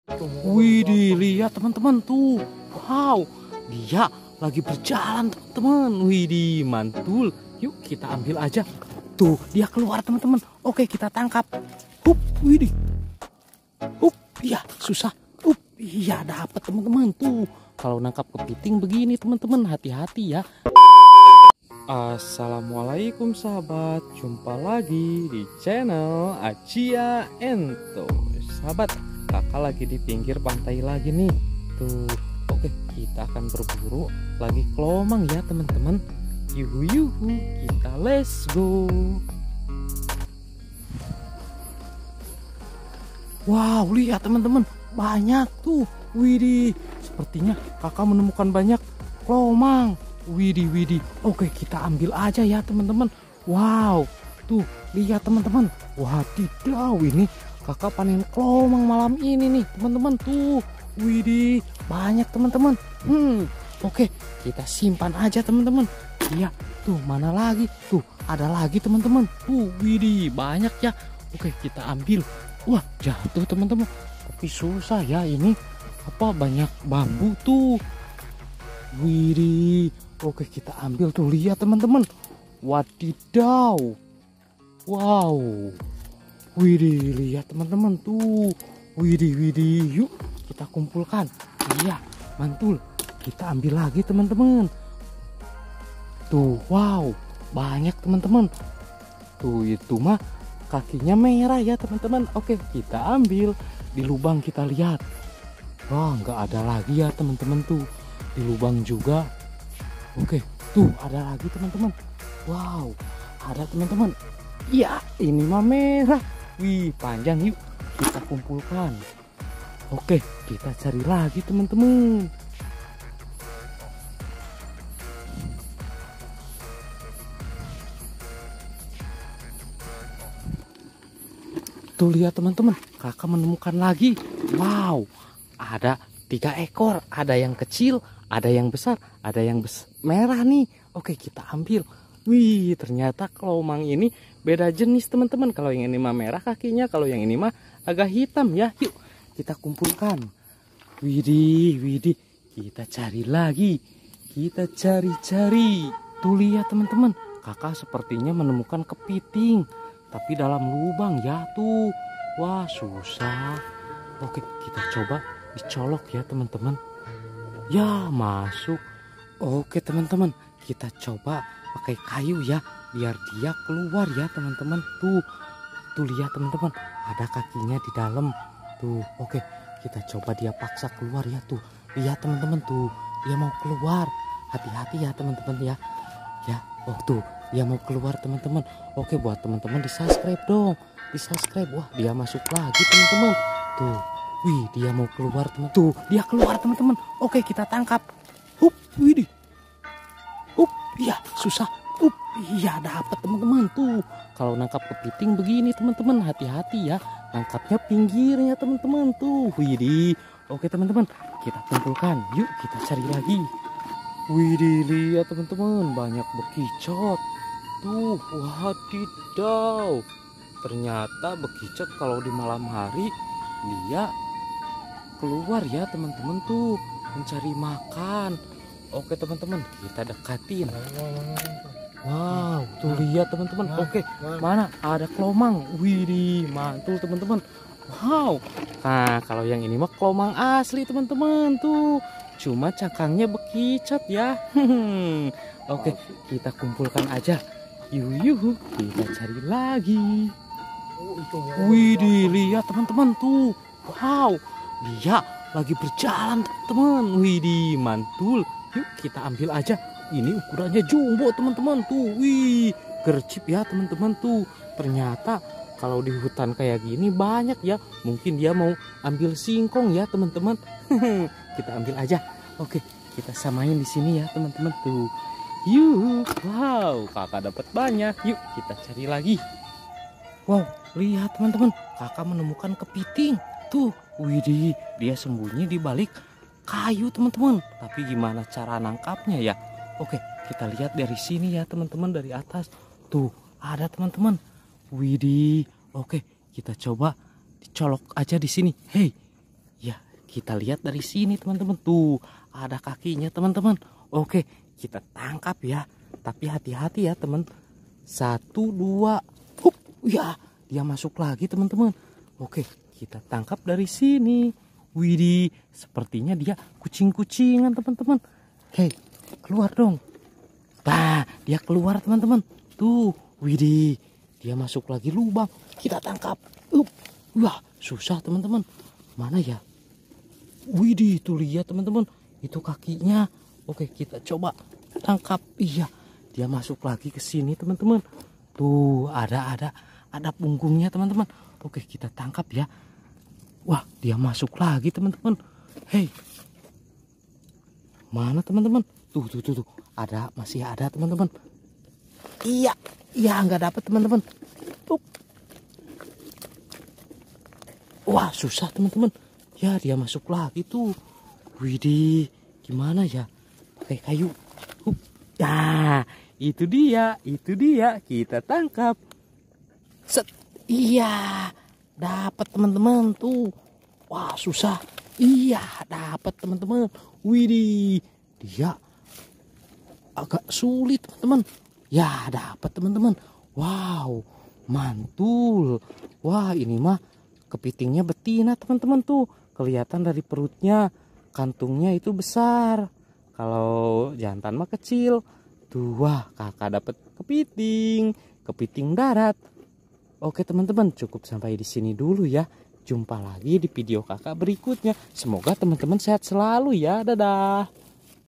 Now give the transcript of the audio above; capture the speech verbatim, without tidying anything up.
Widih, lihat teman-teman tuh. Wow, dia lagi berjalan teman-teman. Widih, mantul. Yuk kita ambil aja. Tuh, dia keluar teman-teman. Oke, kita tangkap. Hup, widih. Hup, iya, susah. Hup, iya dapat teman-teman tuh. Kalau nangkap kepiting begini teman-teman, hati-hati ya. Assalamualaikum sahabat, jumpa lagi di channel Acia Ento. Sahabat, kakak lagi di pinggir pantai lagi nih. Tuh, oke, kita akan berburu lagi kelomang ya teman-teman. Yuhu yuhu, kita let's go. Wow, lihat teman-teman, banyak tuh. Widih, sepertinya kakak menemukan banyak kelomang. Widih, widih. Oke, kita ambil aja ya teman-teman. Wow, tuh lihat teman-teman. Wadidaw, ini kakak panen kelomang malam ini nih teman-teman tuh. Widih, banyak teman-teman. Hmm, oke, kita simpan aja teman-teman. Iya, tuh mana lagi? Tuh ada lagi teman-teman. Tuh, widih, banyak ya. Oke, kita ambil. Wah, jatuh teman-teman. Tapi susah ya ini. Apa banyak bambu tuh. Widih. Oke, kita ambil tuh, lihat teman-teman. Wadidaw. Wow. Widih, lihat teman-teman tuh. Widih, widih. Yuk kita kumpulkan. Iya, mantul. Kita ambil lagi teman-teman. Tuh, wow. Banyak teman-teman. Tuh, itu mah kakinya merah ya teman-teman. Oke, kita ambil. Di lubang kita lihat. Wah, nggak ada lagi ya teman-teman tuh. Di lubang juga. Oke, tuh ada lagi teman-teman. Wow, ada teman-teman. Ya, ini mah merah. Wih, panjang, yuk kita kumpulkan. Oke, kita cari lagi teman-teman. Tuh lihat teman-teman, kakak menemukan lagi. Wow, ada tiga ekor. Ada yang kecil, ada yang besar, ada yang bes merah nih. Oke, kita ambil. Wih, ternyata kelomang ini beda jenis teman-teman. Kalau yang ini mah merah kakinya, kalau yang ini mah agak hitam ya. Yuk kita kumpulkan. Widih, widih, kita cari lagi. Kita cari-cari. Tuh lihat teman-teman, kakak sepertinya menemukan kepiting, tapi dalam lubang ya tuh. Wah, susah. Oke, kita coba dicolok ya teman-teman. Ya, masuk. Oke teman-teman, kita coba pakai kayu ya, biar dia keluar ya teman-teman. Tuh, tuh lihat teman-teman, ada kakinya di dalam. Tuh, oke, kita coba dia paksa keluar ya tuh. Lihat teman-teman tuh, dia mau keluar. Hati-hati ya teman-teman ya. Ya, oh tuh, dia mau keluar teman-teman. Oke, buat teman-teman di subscribe dong, di subscribe. Wah, dia masuk lagi teman-teman. Tuh, wih, dia mau keluar teman. Tuh, dia keluar teman-teman. Oke, kita tangkap. Hup, widih. Hup, iya, susah. Hup, iya dapat teman-teman tuh. Kalau nangkap kepiting begini teman-teman, hati-hati ya. Nangkapnya pinggirnya teman-teman tuh. Widih. Oke teman-teman, kita kumpulkan. Yuk kita cari lagi. Widih, lihat teman-teman, banyak bekicot. Tuh, wadidaw. Ternyata bekicot kalau di malam hari dia keluar ya teman-teman tuh, mencari makan. Oke teman-teman, kita dekatin. Wow, tuh lihat teman-teman. Oke, mana ada kelomang. Widih, mantul teman-teman. Wow. Nah, kalau yang ini mah kelomang asli teman-teman tuh. Cuma cangkangnya bekicot ya. Oke, kita kumpulkan aja. Yuhu, kita cari lagi. Widih, lihat teman-teman tuh. Wow, dia lagi berjalan teman-teman. Widih, mantul. Yuk kita ambil aja. Ini ukurannya jumbo teman-teman tuh. Wih, gercep ya teman-teman tuh. Ternyata kalau di hutan kayak gini banyak ya. Mungkin dia mau ambil singkong ya teman-teman. Kita ambil aja. Oke, kita samain di sini ya teman-teman tuh. Yuk, wow, kakak dapat banyak. Yuk kita cari lagi. Wow, lihat teman-teman, kakak menemukan kepiting. Tuh, widih, dia sembunyi di balik kayu teman-teman. Tapi gimana cara nangkapnya ya? Oke, kita lihat dari sini ya teman-teman, dari atas. Tuh, ada teman-teman. Widih, oke, kita coba dicolok aja di sini. Hei, ya kita lihat dari sini teman-teman. Tuh ada kakinya teman-teman. Oke, kita tangkap ya. Tapi hati-hati ya teman. Satu, dua. Hup, ya, dia masuk lagi teman-teman. Oke, kita tangkap dari sini. Widih, sepertinya dia kucing-kucingan teman-teman. Hei, keluar dong. Bah, dia keluar teman-teman. Tuh, widih, dia masuk lagi lubang. Kita tangkap. Up, wah, susah teman-teman. Mana ya? Widih, tuh lihat teman-teman. Itu kakinya. Oke, kita coba tangkap. Iya, dia masuk lagi ke sini teman-teman. Tuh, ada ada ada punggungnya teman-teman. Oke, kita tangkap ya. Wah, dia masuk lagi teman-teman. Hei, mana teman-teman? Tuh, tuh, tuh, tuh. Ada, masih ada teman-teman. Iya, iya, nggak dapat teman-teman. Tuh. Wah, susah teman-teman. Ya, dia masuk lagi tuh. Widih, gimana ya? Pakai kayu. Hup. Nah, itu dia, itu dia. Kita tangkap. Set. Iya, dapat teman-teman tuh. Wah, susah. Iya, dapat teman-teman. Widih, dia agak sulit teman-teman. Ya, dapat teman-teman. Wow, mantul. Wah, ini mah kepitingnya betina teman-teman tuh. Kelihatan dari perutnya, kantungnya itu besar. Kalau jantan mah kecil. Tuh, wah, kakak dapat kepiting, kepiting darat. Oke teman-teman, cukup sampai di sini dulu ya. Jumpa lagi di video kakak berikutnya. Semoga teman-teman sehat selalu ya. Dadah.